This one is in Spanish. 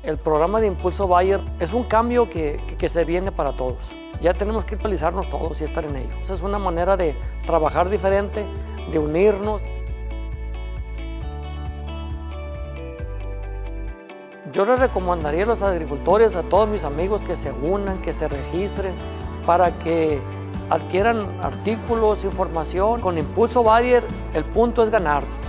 El programa de Impulso Bayer es un cambio que se viene para todos. Ya tenemos que actualizarnos todos y estar en ello. Esa es una manera de trabajar diferente, de unirnos. Yo les recomendaría a los agricultores, a todos mis amigos, que se unan, que se registren para que adquieran artículos, información. Con Impulso Bayer el punto es ganar.